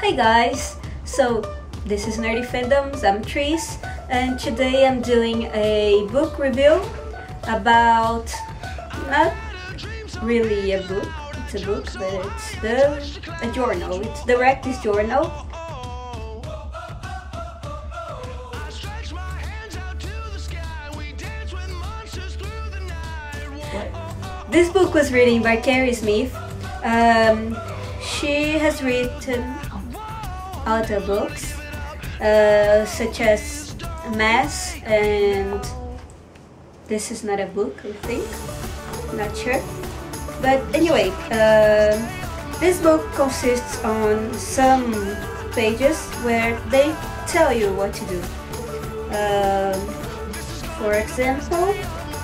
Hi guys, so this is Nerdy Fandoms, I'm Tris, and today I'm doing a book review about, not really a book, it's a book, but it's a journal, it's the Rectus journal. This book was written by Keri Smith. She has written other books such as Mass, and this is not a book, I think, not sure. But anyway, this book consists on some pages where they tell you what to do. For example,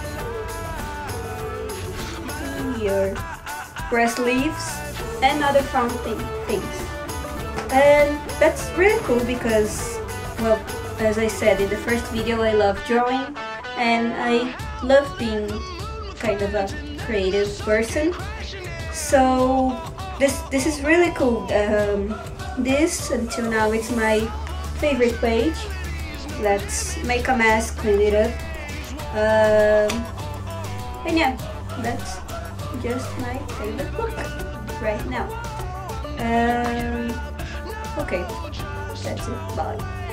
your press leaves and other fun things. And that's really cool because, well, as I said in the first video, I love drawing and I love being kind of a creative person. So this is really cool. This, until now, it's my favorite page. Let's make a mess, clean it up. And yeah, that's just my favorite book right now. Okay, that's it, bye.